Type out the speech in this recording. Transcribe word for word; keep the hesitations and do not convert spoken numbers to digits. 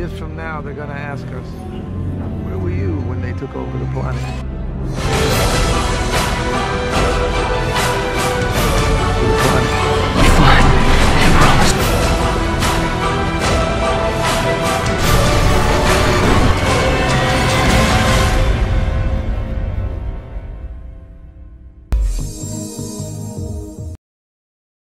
years from now, they're gonna ask us, where were you when they took over the planet?